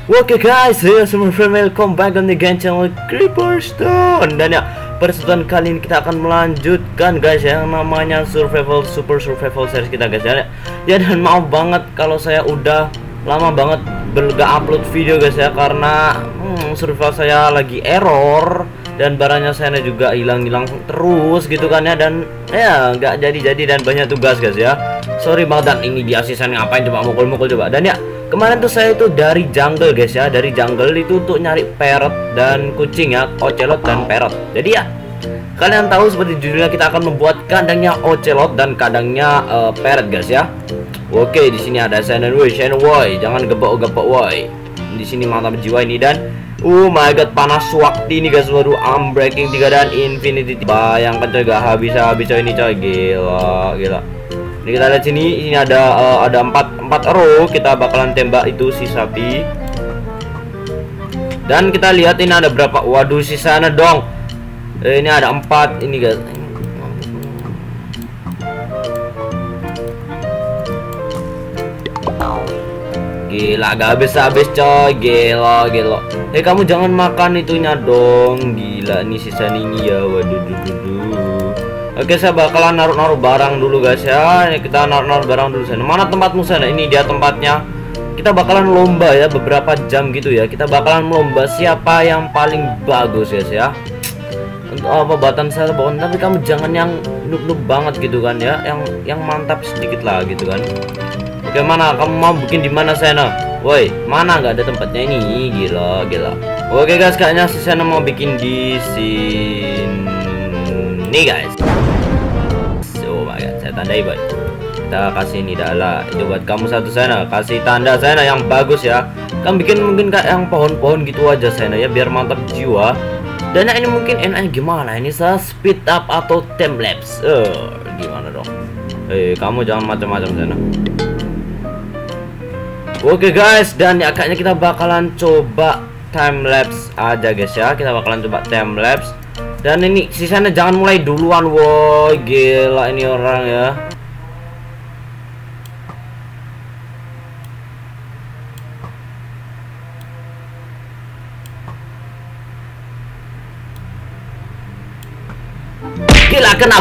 Oke guys, semua welcome back on the channel Creeperstone. Dan ya, pada kesempatan kali ini kita akan melanjutkan guys yang namanya super survival series kita guys ya. Ya, dan maaf banget kalau saya udah lama banget gak upload video guys ya, karena survival saya lagi error dan barangnya saya juga hilang terus gitu kan ya, dan ya nggak jadi dan banyak tugas guys ya. Sorry banget, dan ini dia season ngapain coba mukul coba. Dan ya, kemarin tuh saya itu dari jungle guys ya, dari jungle itu untuk nyari parrot dan kucing ya, ocelot dan parrot. Jadi ya, kalian tahu seperti judulnya, kita akan membuat kandangnya ocelot dan kandangnya parrot guys ya. Oke, di sini ada Shannon Woi, jangan gebok woi. Di sini mantap jiwa ini, dan oh my god, panas waktu ini guys. Waduh, Unbreaking 3 dan Infinity. Bayangkan coy, gak habis coy ini coy, gila. Ini kita lihat sini, ini ada 4 arrow. Kita bakalan tembak itu si sapi. Dan kita lihat ini ada berapa? Waduh, si sana dong. Ini ada 4 ini guys. Gila, gak habis coy, gila. Kamu jangan makan itunya dong. Gila, ini sisa ini ya. Waduh. Oke, saya bakalan naruh barang dulu guys ya. Ini kita naruh barang dulu sana. Mana tempatmu sana? Ini dia tempatnya. Kita bakalan lomba ya, beberapa jam gitu ya. Kita bakalan lomba siapa yang paling bagus guys ya. Untuk batan saya bawaan, tapi kamu jangan yang noob banget gitu kan ya. Yang mantap sedikit lah gitu kan. Oke, mana kamu mau bikin di mana sana? Woi, mana nggak ada tempatnya ini? Gila. Oke guys, kayaknya si sana mau bikin di sini guys. Oh my god, saya tandai boy. Kita kasih ini adalah itu buat kamu satu sana. Kasih tanda sana yang bagus ya. Kamu bikin mungkin kayak yang pohon-pohon gitu aja sana ya, biar mantap jiwa. Dan ini mungkin enaknya gimana? Ini saya speed up atau time lapse? Gimana dong? Kamu jangan macam-macam sana. Oke guys, dan ya kayaknya kita bakalan coba time lapse aja guys ya. Kita bakalan coba time lapse. Dan ini sisanya jangan mulai duluan, woi, gila ini orang ya. Gila, kena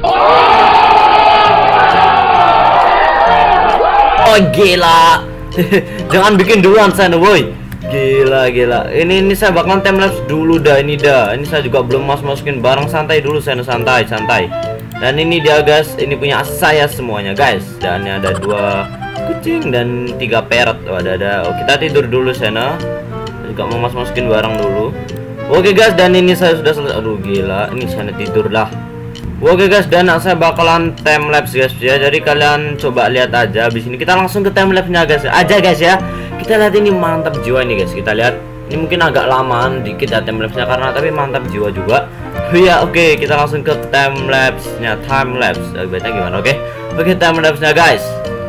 oh gila. Jangan bikin duluan sana, woi. Gila. Ini saya bakalan time lapse dulu dah. Ini saya juga belum masukin barang, santai dulu sana, santai. Dan ini dia guys, ini punya saya semuanya guys. Dan ini ada 2 kucing dan 3 parrot. Oh, ada. Oh, kita tidur dulu sana. Saya juga mau masukin barang dulu. Oke guys, dan ini saya sudah selesai. Aduh gila, ini sana tidur lah. Oke guys, dan saya bakalan time lapse guys ya. Jadi kalian coba lihat aja. Habis ini kita langsung ke time lapse-nya guys ya. Kita lihat ini mantap jiwa ini guys. Kita lihat ini mungkin agak lamaan dikit ya time lapse-nya, karena tapi mantap jiwa juga. Ya oke, kita langsung ke time lapse-nya. Baiknya gimana? Oke, time lapse-nya guys.